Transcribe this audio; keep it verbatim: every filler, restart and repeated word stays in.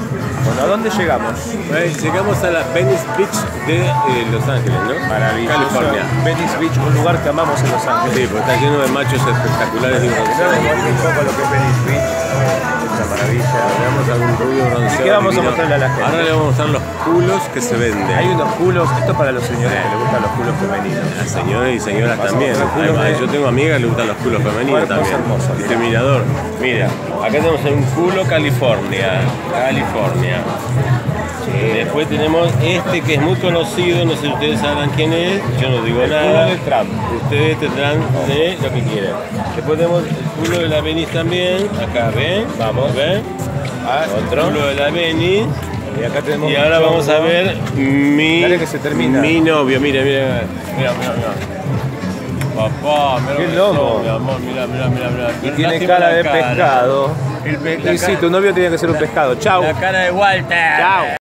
Bueno, ¿a dónde llegamos? Eh, llegamos a la Venice Beach de eh, Los Ángeles, ¿no? Maravilloso. California. Venice Beach, un lugar que amamos en Los Ángeles. Sí, porque está lleno de machos espectaculares y Vamos bronceados. un poco lo que es Venice Beach. Esta maravilla. Veamos algún rubio bronceado. ¿Y qué vamos a divino. mostrarle a la gente? Ahora le vamos a mostrar los culos que se venden. Hay unos culos, esto para los señores que les gustan los culos femeninos. A señores y señoras Vamos también. a mostrar culos Además, de- yo tengo amigas que le gustan los culos femeninos Cuerpos también. hermosos, mira. Discriminador. Mira, acá tenemos un culo California. California. Después tenemos este que es muy conocido, no sé si ustedes sabrán quién es, yo no digo El nada. culo de Trump. Ustedes tendrán de lo que quieran. Después tenemos el culo de la Venice también, acá ven, Vamos. ven, Ah, el otro. culo de la Venice. Y acá tenemos Y un ahora vamos a chongo. ver mi, Dale que se termina. mi novio, mira, mira, mira, mira, mira. Papá, mira Qué lo que lomo. son, mi amor, mira, mira, mira, mira. Y tiene Lástima cara la de cara. pescado. El pe- la Y sí, cara- tu novio tiene que ser un pescado. Chau. La cara de Walter. Chau.